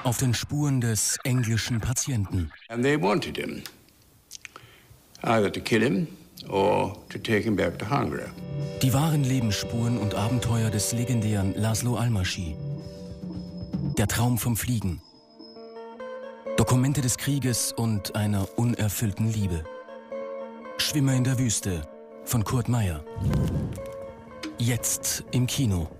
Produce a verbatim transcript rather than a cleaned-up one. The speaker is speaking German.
Auf den Spuren des englischen Patienten. And they wanted him, either to kill him or to take him back to Hungary. Die wahren Lebensspuren und Abenteuer des legendären Laszlo Almasy. Der Traum vom Fliegen. Dokumente des Krieges und einer unerfüllten Liebe. Schwimmer in der Wüste von Kurt Meyer. Jetzt im Kino.